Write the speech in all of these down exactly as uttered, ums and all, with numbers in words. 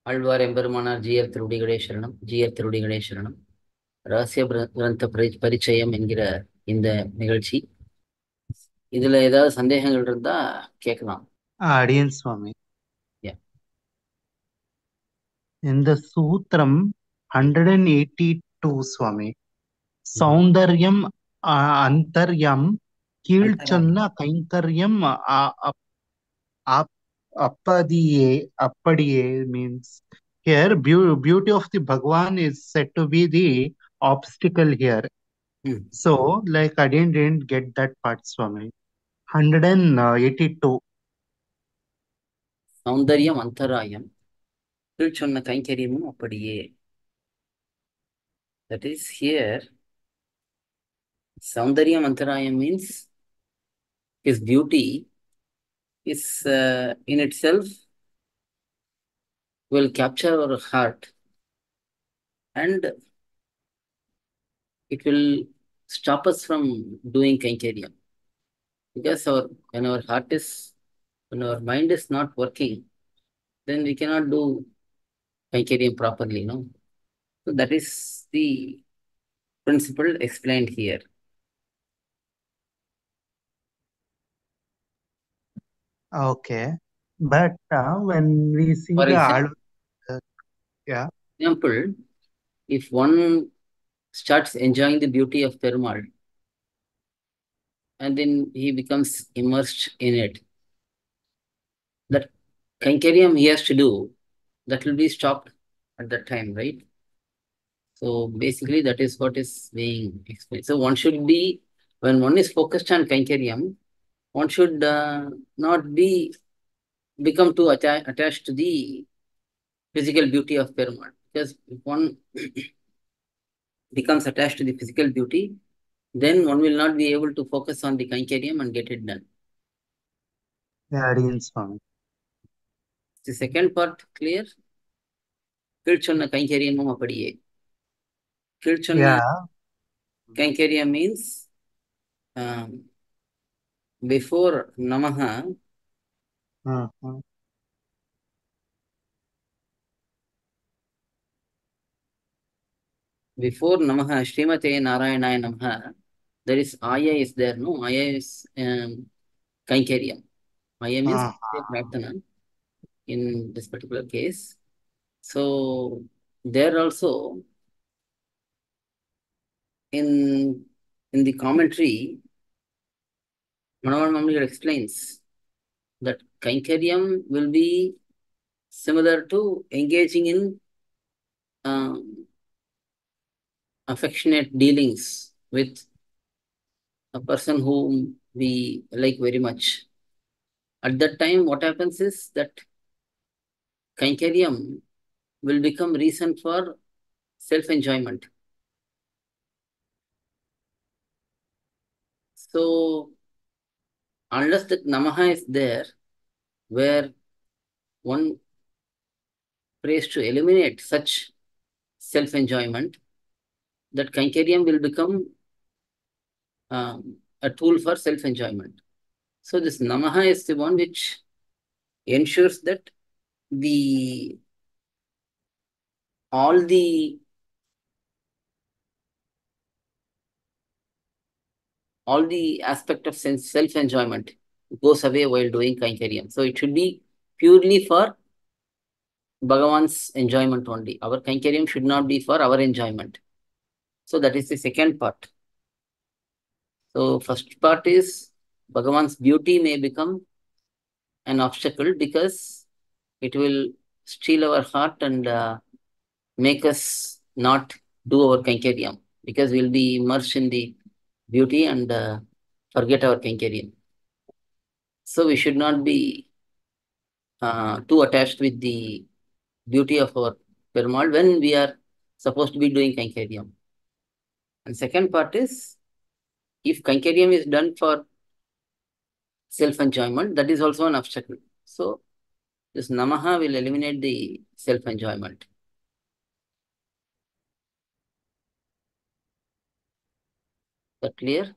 ஆழ்வார் எம்பெருமானார் ஜீயர் திருவடிகளே சரணம். ஜீயர் திருவடிகளே சரணம். ரகசிய பிர- கிரந்த பரி- பரிச்சயம் என்கிற இந்த நிகழ்ச்சி, இதுல ஏதாவது சந்தேகங்கள் இருந்தா கேட்கலாம். Adiyan Swami. Yeah. In the Sutram one eighty-two Swami, Mhm. Saundaryam uh, Antaryam Antarayan. Kilchanna Kainkaryam uh, ap, ap, Appadiye Appadiye means here beau- beauty of the Bhagwan is said to be the obstacle here. Hmm. So like I didn't, didn't get that part Swami. one eighty-two. சௌந்தர்யம் அந்தராயம், கீழ் சொன்ன கைங்கரியமும் அப்படியே. That is here, சௌந்தர்யம் அந்தராயம் means his beauty is uh, in itself will capture our heart, and it will stop us from doing kainkariam. Because our when our heart is when our mind is not working, then we cannot do Kainkariam properly, no? So that is the principle explained here. Okay. But uh, when we see For the example, Al- uh, yeah. example, if one starts enjoying the beauty of Perumal and then he becomes immersed in it, that Kainkariam he has to do, that will be stopped at that time, right? So basically, that is what is being explained. So one should be, when one is focused on Kainkariam, one should uh, not be become too atta- attached to the physical beauty of Perumal. Because if one becomes attached to the physical beauty, then one will not be able to focus on the Kainkariam and get it done. Yeah, Adiyan Swami. The second part clear? கீழ் சொன்ன கைங்கரியமும் அப்படியே. கீழ் சொன்ன Yeah. கைங்கரியம் means um, before Namaha, Uh-huh. before Namaha, Srimate Narayanaaya Namaha, there is Aya is there, no? Aya is um, Kainkariam. Aya means Uh-huh. Prarthana in this particular case. So there also in in the commentary, Manavar Mamligar explains that Kainkariam will be similar to engaging in um, affectionate dealings with a person whom we like very much. At that time, what happens is that Kainkariam will become reason for self-enjoyment. So unless that Namaha is there, where one prays to eliminate such self-enjoyment, that Kainkariam will become um, a tool for self-enjoyment. So this Namaha is the one which ensures that the all the all the aspect of sense self-enjoyment goes away while doing Kainkariam. So it should be purely for Bhagavan's enjoyment only. Our Kainkariam should not be for our enjoyment. So that is the second part. So first part is Bhagavan's beauty may become an obstacle because it will steal our heart and uh, make us not do our Kainkariam because we'll be immersed in the beauty and uh, forget our Kainkariam. So we should not be uh, too attached with the beauty of our Perumal when we are supposed to be doing Kainkariam. And second part is, if Kainkariam is done for self-enjoyment, that is also an obstacle. So this Namaha will eliminate the self-enjoyment. That clear?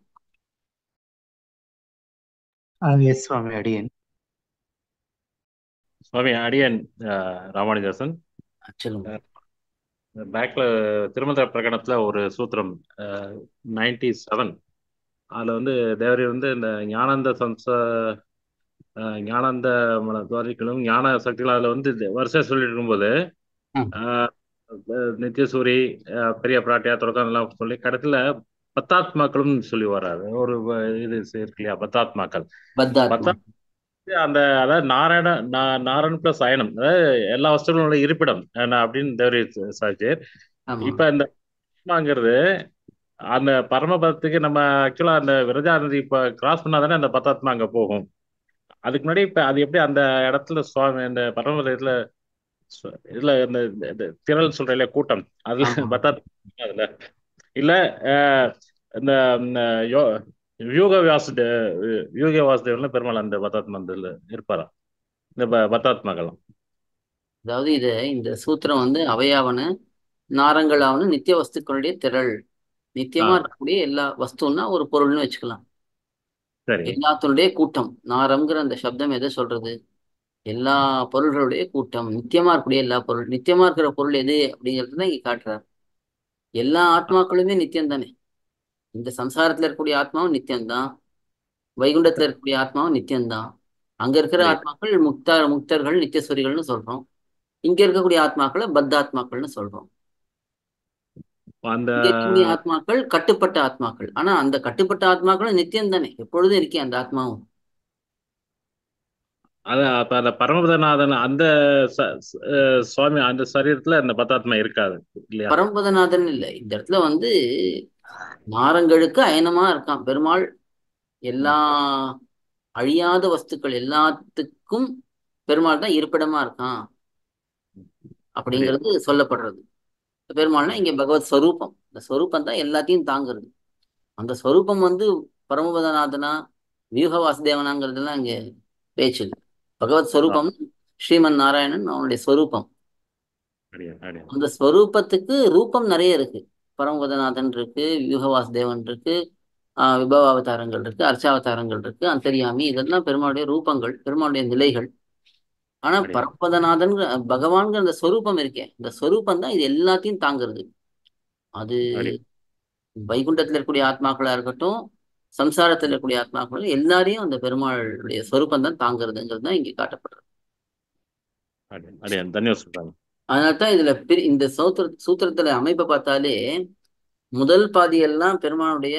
Uh, yes, Swami Adiyan. Swami, Adiyan uh, Ramanidasan. சொல்லுங்க. பேக்ல திருமந்திர பிரகடனத்துல ஒரு சூத்திரம் ninety seven, அதுல வந்து தேவரி வந்து இந்த ஞானந்த சம்ச அஹ், ஞானந்த மன துவாரிகளும் ஞான சக்திகள் அதுல வந்து வரிசையா சொல்லிட்டு இருக்கும்போது ம். அஹ், நித்தியசூரி, அஹ், பெரிய பிராட்டியா தொடக்கம் எல்லாம் சொல்லி கடைசியில பத்தாத்மாக்களும் சொல்லி வர்றாரு. ஒரு வ- இது இருக்கு இல்லையா, பத்தாத்மாக்கள். பத்தாத்மா. பத்தா அந்த அதாவது நாராயண நா- நாராயண் பிளஸ் அயனம், அதாவது எல்லா வஸ்துகளோட இருப்பிடம் என்ன அப்படின்னு தேவரி சாச்சு. ஆமா. இப்ப இந்த ஆத்மாங்கிறது அந்த பரமபதத்துக்கு நம்ம ஆக்சுவலா அந்த விரஜா நதி இப்ப கிராஸ் பண்ணாதானே அந்த பத்தாத்மா அங்க போகும். அதுக்கு முன்னாடி இப்ப அது எப்படி அந்த இடத்துல சுவாமி அந்த பரமபதத்துல சு- இதுல இந்த இந்த- இந்த திரள் சொல்ற இல்லையா கூட்டம், அதுல ஆமா. பத்தாத்மா அதுல இல்ல அஹ், இந்த இந்த யோ வியூக வாசுதே வியூக வாசுதேவன்ல பெருமாள் அந்த பத்தாத்மா இதுல இருப்பாரா இந்த ப- பத்தாத்மாக்கள்லாம்? அதாவது இது இந்த சூத்திரம் வந்து அவையாவன நாரங்களாவன நித்திய வஸ்துக்களுடைய திரள். ஆ நித்தியமா இருக்கக்கூடிய எல்லா வஸ்துன்னா ஒரு பொருள்னு வச்சுக்கலாம். சரி. எல்லாத்தினுடைய கூட்டம். நாரம்ங்கிற அந்த சப்தம் எதை சொல்றது? எல்லா பொருள்களுடைய கூட்டம். நித்தியமா இருக்கக்கூடிய எல்லா பொருள். நித்தியமா இருக்கிற பொருள் எது அப்படிங்கிறது தான் இங்க காட்டுறாரு. எல்லா ஆத்மாக்களுமே நித்தியம் தானே. இந்த சம்சாரத்துல இருக்கக்கூடிய ஆத்மாவும் நித்தியம்தான். வைகுண்டத்துல இருக்கக்கூடிய ஆத்மாவும் நித்தியம்தான். அங்க இருக்கிற சரி. ஆத்மாக்கள் முக்தா முக்தர்கள் நித்தியஸ்வரிகள்னு சொல்றோம். இங்க இருக்கக்கூடிய ஆத்மாக்களை பத்தாத்மாக்கள்னு சொல்றோம். அந்த இங்க இருக்கக்கூடிய ஆத்மாக்கள் கட்டுப்பட்ட ஆத்மாக்கள். ஆனா அந்த கட்டுப்பட்ட ஆத்மாக்களும் நித்தியம் தானே, எப்பொழுதும் இருக்கே அந்த ஆத்மாவும். அத அப்ப அந்த பரமபதநாதன் அந்த ச- ச- அஹ் சுவாமி அந்த சரீரத்துல அந்த பத்தாத்மா இருக்காது இல்லையா? பரம்பதநாதன் இல்லை இந்த இடத்துல வந்து. நாரங்களுக்கு அயனமா இருக்கான் பெருமாள். எல்லா ம். அழியாத வஸ்துக்கள் எல்லாத்துக்கும் பெருமாள் தான் இருப்பிடமா இருக்கான் அப்படியா? அப்படிங்கிறது சொல்லப்படுறது. பெருமாள்னா ம். இங்க பகவத் ஸ்வரூபம். இந்த ஸ்வரூபம் தான் எல்லாத்தையும் தாங்குறது. அந்த ஸ்வரூபம் வந்து பரமபதநாதனா வியூக வாசுதேவனாங்கிறதுலாம் இங்க பேச்சு இல்லை. பகவத் ஆ, ஸ்வரூபம் ஸ்ரீமன் நாராயணன் அவனுடைய ஸ்வரூபம். அப்படியா அப்படியா. அந்த ஸ்வரூபத்துக்கு ரூபம் நிறைய இருக்கு. பரமபதநாதன் இருக்கு, வியூக வாசுதேவன் இருக்கு, ஆஹ் விபவ அவதாரங்கள் இருக்கு, அர்ச்சாவதாரங்கள் இருக்கு, அந்தர்யாமி, இதெல்லாம் பெருமாளுடைய ரூபங்கள், பெருமாளுடைய நிலைகள். ஆனா அப்படியா பரமபதநாதன் பகவான்கிற அந்த ஸ்வரூபம் இருக்கே, இந்த ஸ்வரூபம் தான் இது எல்லாத்தையும் தாங்குறது. அது அப்படியா. வைகுண்டத்துல இருக்கக்கூடிய ஆத்மாக்களா இருக்கட்டும், சம்சாரத்துல இருக்கக்கூடிய ஆத்மாக்கள் எல்லாரையும் அந்த பெருமாளுடைய ஸ்வரூபம் தான் தாங்குறதுங்கிறது தான் இங்க காட்டப்படுறது. அப்படியா அப்படியா. தன்யவாத் சொல்றாங்க. அதனால்தான் இதுல பிரி இந்த சூத்திர சூத்திரத்துல அமைப்பை பார்த்தாலே முதல் பாதி எல்லாம் பெருமானுடைய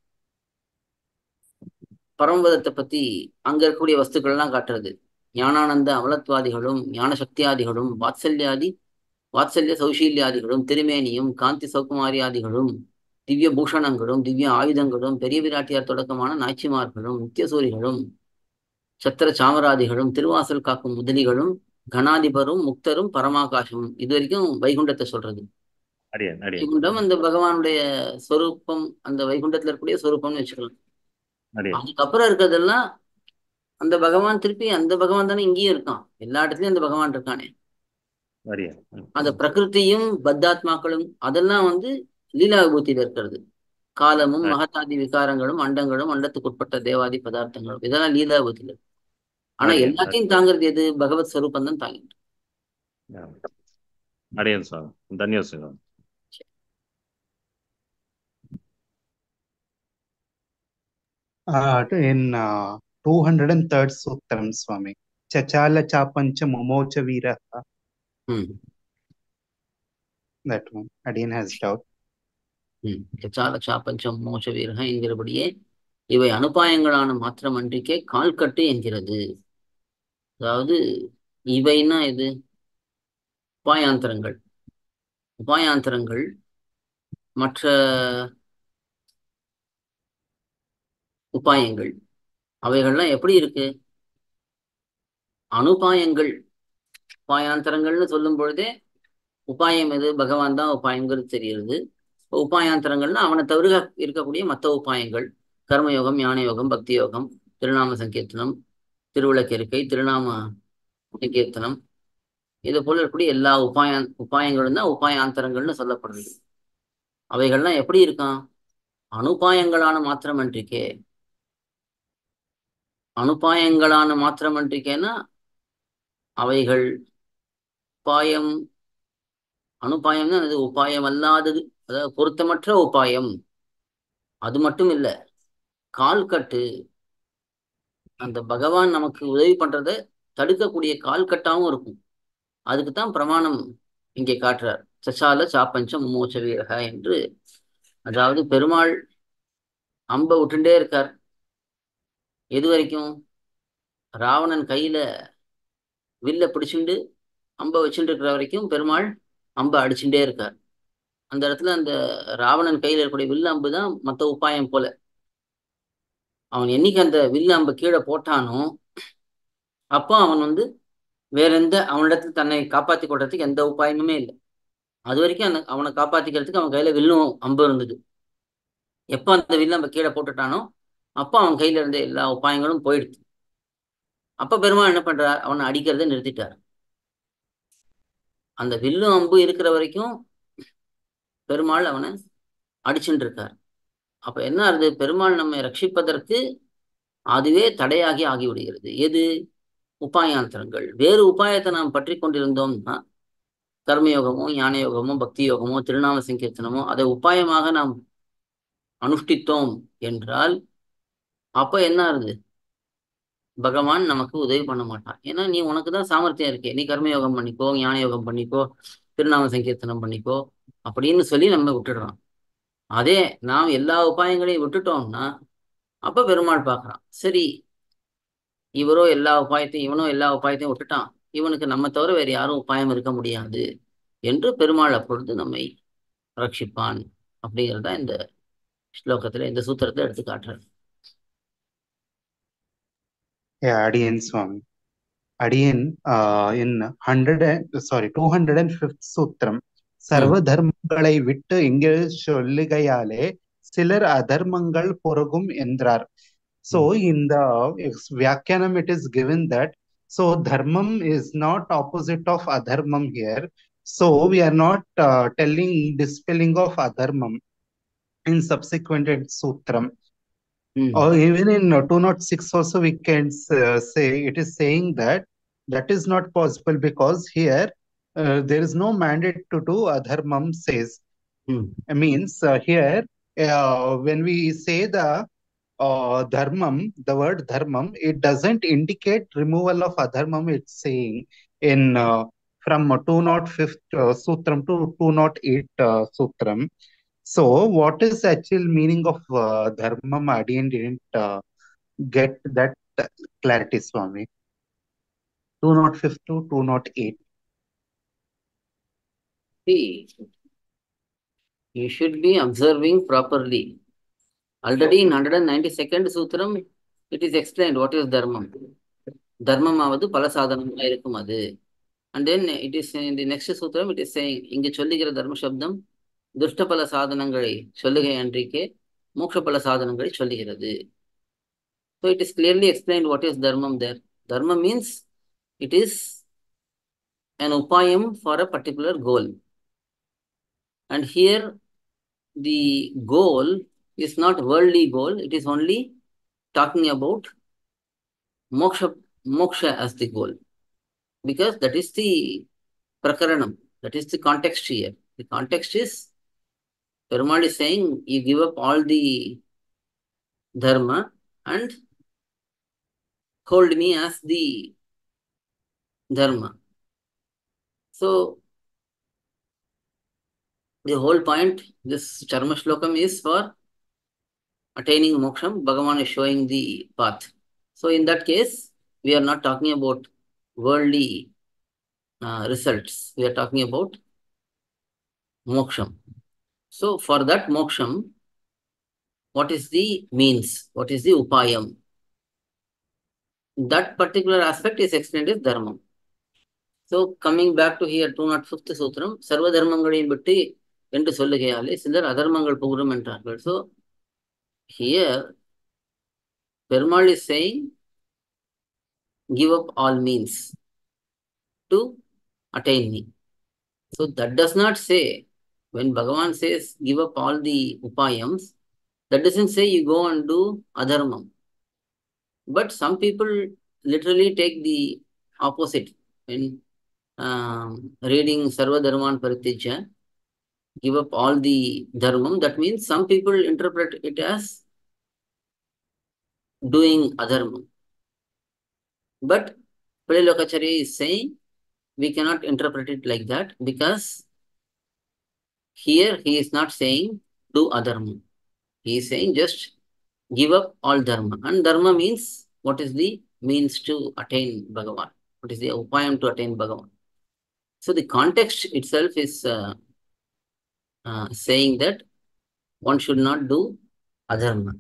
பரமபதத்தை பத்தி அங்க இருக்கக்கூடிய வஸ்துக்கள் எல்லாம் காட்டுறது. ஞானானந்த அமலத்வாதிகளும் ஞான சக்தியாதிகளும் வாத்சல்யாதி வாத்சல்ய சௌஷீல்யாதிகளும் திருமேனியும் காந்தி சௌகுமாரியாதிகளும் திவ்ய பூஷணங்களும் திவ்ய ஆயுதங்களும் பெரிய விராட்டியார் தொடக்கமான நாய்ச்சிமார்களும் நித்தியசூரிகளும் சத்திர சாமராதிகளும் திருவாசல் காக்கும் முதலிகளும் கணாதிபரும் முக்தரும் பரமாகாசமும். இது வரைக்கும் வைகுண்டத்தை சொல்றது. அப்படியா அப்படியா. வைகுண்டம் அந்த பகவானுடைய ஸ்வரூபம், அந்த வைகுண்டத்துல இருக்கக்கூடிய ஸ்வரூபம்னு வச்சுக்கலாம். அப்படியா அதுக்கப்புறம் இருக்கிறதெல்லாம் அந்த பகவான் திருப்பி அந்த பகவான் தானே இங்கேயும் இருக்கான். எல்லா இடத்துலயும் அந்த பகவான் இருக்கானே. அப்படியா. அந்த பிரகிருதியும் பத்தாத்மாக்களும் அதெல்லாம் வந்து லீலா விபூதியில இருக்கிறது. காலமும் மகத்தாதி விகாரங்களும் அண்டங்களும் அண்டத்துக்கு உட்பட்ட தேவாதி பதார்த்தங்களும் இதெல்லாம் லீலா விபூதியில இருக்கு. ஆனா அப்படியா. எல்லாத்தையும் தாங்கிறது எது? பகவத் ஸ்வரூபம் தான் தாங்கிட்டு. அப்படியா சுவாமி. தன்யவாத் சுவாமி. Uh, in uh, two hundred third Sutram, Swami. Chachala chapancha momocha vira. ம் That one. Again has doubt. ம் சாலச்சா பஞ்சம் மோச வீரக என்கிறபடியே இவை அனுபாயங்களான மாத்திரமன்றிக்கே கால்கட்டு என்கிறது. அதாவது இவைன்னா இது உபாயாந்தரங்கள். உபாயாந்தரங்கள் மற்ற உபாயங்கள் அவைகள்லாம் எப்படி இருக்கு? அனுபாயங்கள். உபாயாந்தரங்கள்னு சொல்லும் பொழுதே உபாயம் எது? பகவான் தான் உபாயங்கிறது தெரியுது. உபாயாந்தரங்கள்னா அவனை தவிர இருக்கக்கூடிய மற்ற உபாயங்கள். கர்மயோகம், ஞான யோகம், பக்தி யோகம், திருநாம சங்கீர்த்தனம், திருவிளக்கெருக்கை, திருநாம சங்கீர்த்தனம், இது போல இருக்கக்கூடிய எல்லா உபாய உபாயங்களும் தான் உபாயாந்தரங்கள்னு சொல்லப்படுது. அவைகள்லாம் எப்படி இருக்கான்? அனுபாயங்களான மாத்திரமன்றிக்கே. அனுபாயங்களான மாத்திரமன்றிக்கேன்னா அவைகள் உபாயம் அனுபாயம்னா அது உபாயம் அல்லாதது, அதாவது பொருத்தமற்ற உபாயம். அது மட்டும் இல்ல, கால்கட்டு, அந்த பகவான் நமக்கு உதவி பண்றத தடுக்கக்கூடிய கால்கட்டாவும் இருக்கும். அதுக்கு தான் பிரமாணம் இங்கே காட்டுறார். சசால சாப்பஞ்சம் மோச்ச வீரக என்று. அதாவது பெருமாள் அம்ப விட்டுண்டே இருக்கார். எது வரைக்கும்? ராவணன் கையில வில்ல பிடிச்சுண்டு அம்ப வச்சுட்டு இருக்கிற வரைக்கும் பெருமாள் அம்ப அடிச்சுட்டே இருக்கார். அந்த இடத்துல அந்த ராவணன் கையில இருக்கக்கூடிய வில்லு அம்பு தான் மற்ற உபாயம் போல. அவன் என்னைக்கு அந்த வில்லு அம்பு கீழே போட்டானோ அப்போ அவன் வந்து வேற எந்த அவனிடத்துல தன்னை காப்பாத்தி கொள்றதுக்கு எந்த உபாயமுமே இல்லை. அது வரைக்கும் அந்த அவனை காப்பாத்திக்கிறதுக்கு அவன் கையில வில்லும் அம்பு இருந்தது. எப்போ அந்த வில்லு அம்பை கீழே போட்டுட்டானோ அப்போ அவன் கையில இருந்த எல்லா உபாயங்களும் போயிடுச்சு. அப்ப பெருமாள் என்ன பண்றார்? அவனை அடிக்கிறத நிறுத்திட்டார். அந்த வில்லும் அம்பு இருக்கிற வரைக்கும் பெருமாள் அவனை அடிச்சுட்டு இருக்கார். அப்ப என்ன ஆகுது? பெருமாள் நம்மை ரட்சிப்பதற்கு அதுவே தடையாகி ஆகிவிடுகிறது. எது? உபாயாந்தரங்கள். வேறு உபாயத்தை நாம் பற்றி கொண்டிருந்தோம்னா, கர்மயோகமோ ஞான யோகமோ பக்தி யோகமோ திருநாம சங்கீர்த்தனமோ அதை உபாயமாக நாம் அனுஷ்டித்தோம் என்றால் அப்ப என்ன ஆகுது? பகவான் நமக்கு உதவி பண்ண மாட்டான். ஏன்னா நீ உனக்கு தான் சாமர்த்தியம் இருக்கே, நீ கர்மயோகம் பண்ணிக்கோ, ஞான யோகம் பண்ணிக்கோ, திருநாம சங்கீர்த்தனம் பண்ணிக்கோ அப்படின்னு சொல்லி நம்ம விட்டுடுறான். அதே நாம் எல்லா உபாயங்களையும் விட்டுட்டோம்னா அப்ப பெருமாள் பார்க்கறான், சரி இவரோ எல்லா உபாயத்தையும் இவனோ எல்லா உபாயத்தையும் விட்டுட்டான், இவனுக்கு நம்ம தவிர வேறு யாரும் உபாயம் இருக்க முடியாது என்று பெருமாள் அப்பொழுது நம்மை ரட்சிப்பான். அப்படிங்கிறதா இந்த ஸ்லோகத்துல இந்த சூத்திரத்தை எடுத்து காட்டுறாரு. Yeah, Adiyan Swami. Adiyan, uh, in hundred and sorry, two hundred and fifth sutram, சர்வ தர்மங்களை விட்டு இங்கே சொல்லுகையாலே சிலர் அதர்மங்கள் பொருகும் என்றார். So in the Vyakyanam it is given that so dharmam is not opposite of adharmam here. So we are not uh, telling dispelling of adharmam in subsequent sutram. Hmm. Or even in uh, two oh six also we can uh, say it is saying that that is not possible because here uh, there is no mandate to do adharmam says. Hmm. It means uh, here uh, when we say the uh, dharmam, the word dharmam, it doesn't indicate removal of adharmam. It's saying in uh, from two oh fifth uh, sutram to two oh eight uh, sutram. So what is the actual meaning of uh, dharmam? Adiyan didn't uh, get that clarity, Swami. two oh fifth to two oh eight. See, you should be observing properly. Already in one hundred ninety-second sutram, it is explained what is dharmam. Dharmam avadu pala sadhanam irukum adu. And then it is in the next sutram, it is saying, inge cholligira dharma shabdam, dushta pala sadhanangali cholligai andrike, moksha pala sadhanangali cholligirathu. So it is clearly explained what is dharmam there. Dharma means it is an upayam for a particular goal. And here the goal is not worldly goal, it is only talking about moksha, moksha as the goal. Because that is the prakaranam, that is the context here. The context is, Perumal is saying, you give up all the dharma and hold me as the dharma. So, the whole point, this Charma Shlokam is for attaining moksham. Bhagavan is showing the path. So, in that case, we are not talking about worldly uh, results. We are talking about moksham. So, for that moksham, what is the means? What is the upayam? That particular aspect is explained as dharma. So, coming back to here, two oh fifth sutram, sarva dharmangalin vitti என்று சொல்லுகையாலே சிலர் அதர்மங்கள் புகழும் என்றார்கள். So, here, Perumal is saying, give up all means to attain me. So, that does not say, when Bhagavan says, give up all the upayams, that doesn't say you go and do adharmam. But some people literally take the opposite. When um, reading Sarva Dharman Paritijya, give up all the dharmam. That means some people interpret it as doing adharma. But Pillai Lokacharya is saying we cannot interpret it like that, because here he is not saying do adharma. He is saying just give up all dharma. And dharma means what is the means to attain Bhagavan? What is the upayam to attain Bhagavan? So the context itself is uh, uh, saying that one should not do adharma.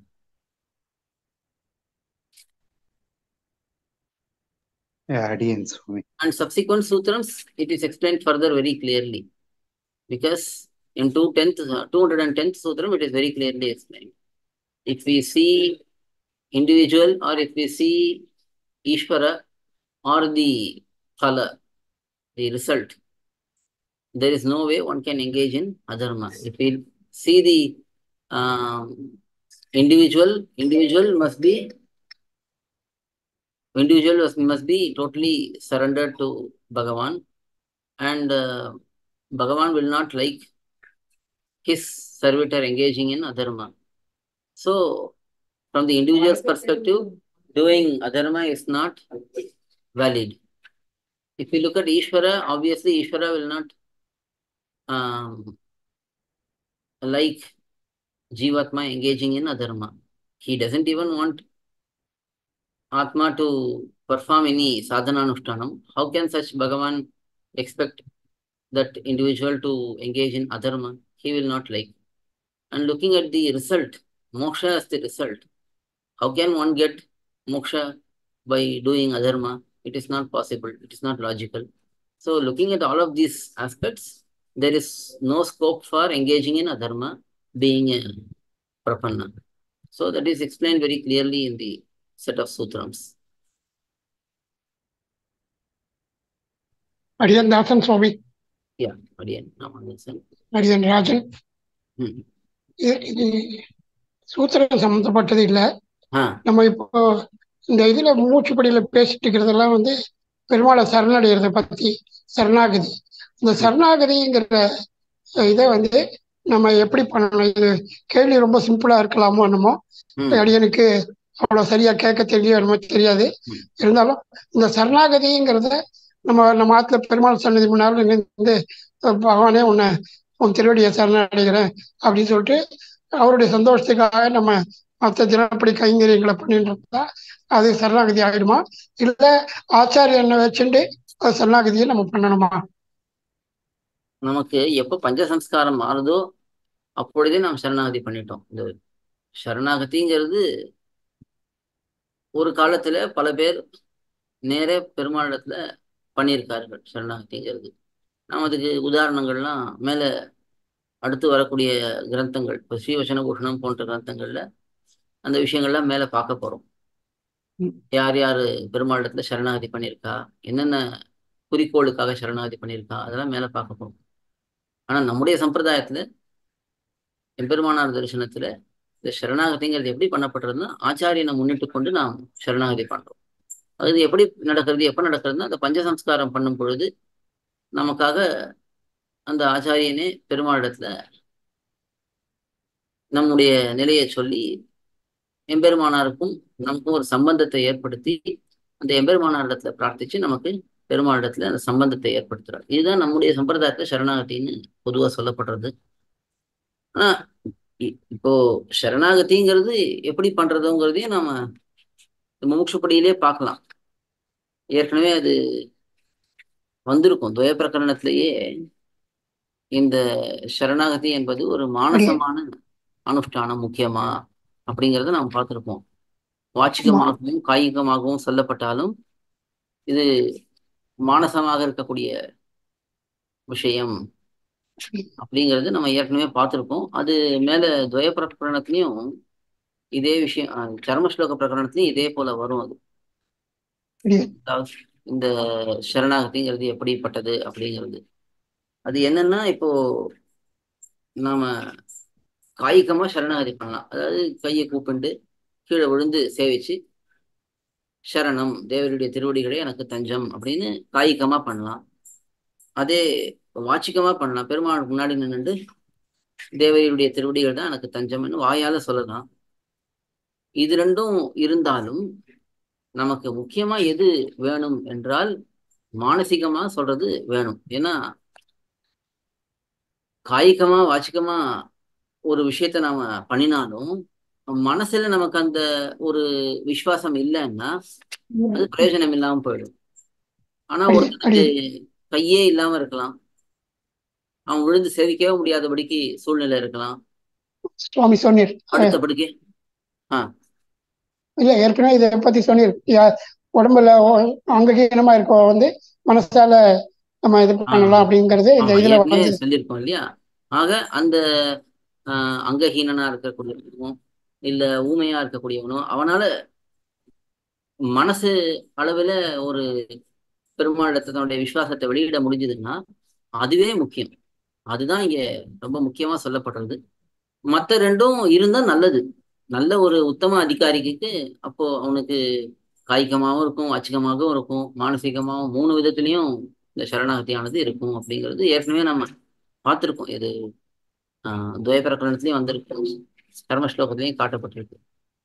Yeah, Adiyan Swami. And subsequent sutrams, it is explained further very clearly, because in two hundred tenth, uh, two hundred tenth sutram, it is very clearly explained. If we see individual, or if we see Ishvara or the phala, the result, there is no way one can engage in adharma. If we see the um, individual, individual must be individual must, must be totally surrendered to Bhagavan, and uh, Bhagavan will not like his servitor engaging in adharma. So, from the individual's perspective, doing adharma is not valid. If you look at Ishvara, obviously Ishvara will not um, like Jivatma engaging in adharma. He doesn't even want Atma to perform any sadhana anushtanam. How can such Bhagavan expect that individual to engage in adharma? He will not like. And looking at the result, moksha is the result. How can one get moksha by doing adharma? It is not possible. It is not logical. So looking at all of these aspects, there is no scope for engaging in adharma, being a prapanna. So that is explained very clearly in the set of sutrams. Adiyan Dasan Swami. Yeah, Adiyan Namandasan. Adiyan Rajan. Hmm. இது இது சூத்திரம் சம்மந்தப்பட்டது இல்லை. Ah, நம்ம இப்போ இந்த இதுல மூச்சுப்படியில பேசிட்டு இருக்கிறதெல்லாம் வந்து பெருமாளை சரணடைகிறத பத்தி சரணாகதி. இந்த சரணாகதிங்கிற இதை வந்து நம்ம எப்படி பண்ணணும்? இது கேள்வி ரொம்ப சிம்பிளா இருக்கலாமோ என்னமோ, hmm. அடியனுக்கு அவ்வளவு சரியா கேட்க தெரியும் என்னமோ தெரியாது. Hmm. இருந்தாலும் இந்த சரணாகதிங்கிறத நம்ம நம்ம ஆத்துல பெருமாள் சன்னதி முன்னால வந்து பகவானே உன்னை உன் திருவடியை சரணடைகிறேன் அப்படின்னு சொல்லிட்டு அவருடைய சந்தோஷத்துக்காக நம்ம மற்ற தினப்படி கைங்கரியங்களை பண்ணிட்டு இருந்தா அது சரணாகதி ஆகிடுமா? இல்ல ஆச்சாரியனை வச்சுட்டு அது சரணாகதியை நம்ம பண்ணணுமா? நமக்கு எப்போ பஞ்சசம்ஸ்காரம் மாறுதோ அப்பொழுதே நாம் சரணாகதி பண்ணிட்டோம். இந்த சரணாகதிங்கிறது ஒரு காலத்துல பல பேர் நேர பெருமாளிடத்துல பண்ணியிருக்கார்கள். சரணாகதிங்கிறது நாம் அதுக்கு உதாரணங்கள்லாம் மேல அடுத்து வரக்கூடிய கிரந்தங்கள், இப்போ ஸ்ரீவசன பூஷணம் போன்ற கிரந்தங்கள்ல அந்த விஷயங்கள்லாம் மேல பார்க்க போறோம். யார் யாரு பெருமாளிடத்துல சரணாகதி பண்ணியிருக்கா, என்னென்ன குறிக்கோளுக்காக சரணாகதி பண்ணியிருக்கா, அதெல்லாம் மேல பார்க்க போறோம். ஆனா நம்முடைய சம்பிரதாயத்துல எம்பெருமானார் தரிசனத்துல இந்த சரணாகதிங்கிறது எப்படி பண்ணப்படுறதுன்னா, ஆச்சாரியனை முன்னிட்டு கொண்டு நாம் சரணாகதி பண்றோம். அது எப்படி நடக்கிறது, எப்ப நடக்கிறதுனா, அந்த பஞ்சசம்ஸ்காரம் பண்ணும் பொழுது நமக்காக அந்த ஆச்சாரியனே பெருமாளிடத்துல நம்முடைய நிலையை சொல்லி எம்பெருமானாருக்கும் நமக்கும் ஒரு சம்பந்தத்தை ஏற்படுத்தி அந்த எம்பெருமானாரிடத்துல பிரார்த்திச்சு நமக்கு பெருமாளிடத்துல அந்த சம்பந்தத்தை ஏற்படுத்துறார். இதுதான் நம்முடைய சம்பிரதாயத்துல சரணாகத்தின்னு பொதுவா சொல்லப்படுறது. ஆனா இப்போ சரணாகதிங்கிறது எப்படி பண்றதுங்கிறதையும் நாம முமுட்சுப்படியிலே பார்க்கலாம். ஏற்கனவே அது வந்திருக்கும் துவய பிரகரணத்திலேயே. இந்த சரணாகதி என்பது ஒரு மானசமான அனுஷ்டானம் முக்கியமா அப்படிங்கிறத நாம் பார்த்திருப்போம். வாச்சிகமாகவும் காயிகமாகவும் சொல்லப்பட்டாலும் இது மானசமாக இருக்கக்கூடிய விஷயம் அப்படிங்கிறது நம்ம ஏற்கனவே பார்த்திருக்கோம். அது மேல துவய பிரகரணத்திலையும் இதே விஷயம், சர்மஸ்லோக பிரகரணத்திலையும் இதே போல வரும். அது இந்த சரணாகதிங்கிறது எப்படிப்பட்டது அப்படிங்கிறது அது என்னன்னா, இப்போ நாம காய்கமா சரணாகதி பண்ணலாம். அதாவது கையை கூப்பிண்டு கீழே விழுந்து சேவிச்சு சரணம் தேவருடைய திருவடிகளே எனக்கு தஞ்சம் அப்படின்னு காய்கமா பண்ணலாம். அதே வாச்சிக்கமா பண்ணலாம். பெருமாள் முன்னாடி நின்னுட்டு தேவரையுடைய திருவடிகள் தான் எனக்கு தஞ்சம்னு வாயால சொல்லலாம். இது ரெண்டும் இருந்தாலும் நமக்கு முக்கியமா எது வேணும் என்றால் மானசீகமா சொல்றது வேணும். ஏன்னா காய்கமா வாச்சிக்கமா ஒரு விஷயத்த நாம பண்ணினாலும் மனசுல நமக்கு அந்த ஒரு விசுவாசம் இல்லைன்னா அது பிரயோஜனம் இல்லாம போயிடும். ஆனா அடி ஒருத்தனுக்கு அடி கையே இல்லாம இருக்கலாம், அவன் விழுந்து சேவிக்கவே முடியாதபடிக்கு சூழ்நிலை இருக்கலாம், சுவாமி சொன்னீர். அடுத்தபடிக்கு ஆஹ் இல்ல ஏற்கனவே இதை பத்தி சொன்னீர். யா- உடம்புல ஒ- அங்ககீனமா இருக்கோ வந்து மனசால நம்ம இது பண்ணலாம் ஆஹ் அப்படிங்கறது இந்த ஆமா இதுல ஏற்கனவே வந்து சொல்லியிருக்கோம் இல்லையா. ஆக அந்த ஆஹ் அங்கஹீனனா இருக்கக்கூடியவனும் இல்ல ஊமையா இருக்கக்கூடியவனும் அவனால மனசு அளவுல ஒரு பெருமாளிடத்தை தன்னுடைய விசுவாசத்தை வெளியிட முடிஞ்சதுன்னா அதுவே முக்கியம். அதுதான் இங்க ரொம்ப முக்கியமா சொல்லப்படுறது. மற்ற ரெண்டும் இருந்தா நல்லது. நல்ல ஒரு உத்தம அதிகாரிக்கு அப்போ அவனுக்கு காய்கமாகவும் இருக்கும், வாச்சிகமாகவும் இருக்கும், மானசீகமாகவும் மூணு விதத்துலயும் இந்த சரணாகதியானது இருக்கும் அப்படிங்கிறது ஏற்கனவே நம்ம பார்த்திருக்கோம். இது ஆஹ் துவய பிரகரணத்திலையும் வந்திருக்கு, கர்ம ஸ்லோகத்திலையும் காட்டப்பட்டிருக்கு.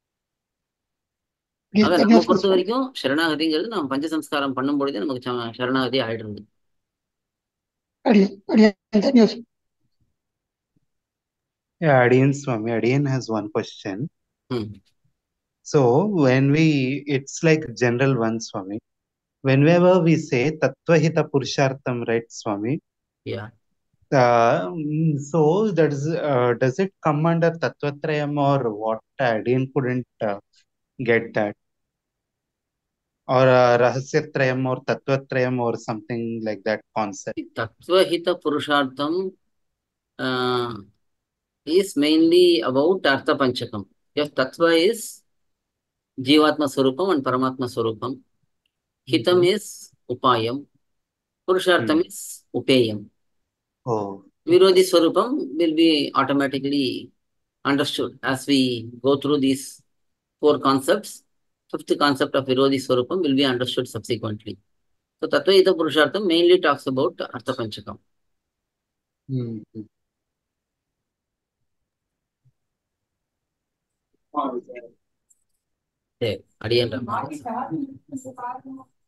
ஆக நம்ம தன்யோஸ்மி பொறுத்த சுவாமி. வரைக்கும் சரணாகதிங்கிறது நம்ம பஞ்சசம்ஸ்காரம் பண்ணும் பொழுதே நமக்கு ச- சரணாகதி ஆயிடுறது. அடி அடி தன்யோஸ்மி. Yeah, Adiyan Swami. Adiyan has one question. Hmm. So when we, it's like general one, Swami. Whenever we say Tattvahita Purushartham, right, Swami? Yeah. Uh, mm, so that is, uh, does it come under Tattvatrayam or what? Adiyan couldn't uh, get that. Or uh, Rahasyatrayam or Tattvatrayam or something like that concept. Tattvahita Purushartham uh, is mainly about Artha Panchakam. If Tattva is Jivatma Swarupam and Paramatma Swarupam, Hitam Mhm. is Upayam, Purushartham Hmm. is Upeyam. Oh, Virodhi Swarupam will be automatically understood as we go through these four concepts. Fifth concept of Virodhi Swarupam will be understood subsequently. So Tattvahita Purushartham mainly talks about Artha Panchakam. hmm. சரி, அடியேன்